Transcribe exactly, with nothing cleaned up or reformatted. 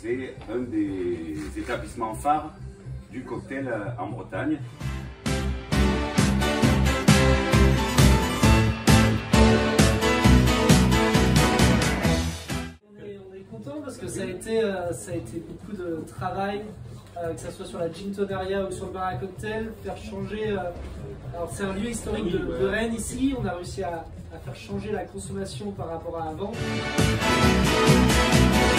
c'est un des établissements phares du cocktail en Bretagne. Parce que ça a été, euh, ça a été beaucoup de travail, euh, que ce soit sur la gin toneria ou sur le bar à cocktail, faire changer. Euh, alors c'est un lieu historique de, de Rennes ici, on a réussi à, à faire changer la consommation par rapport à avant.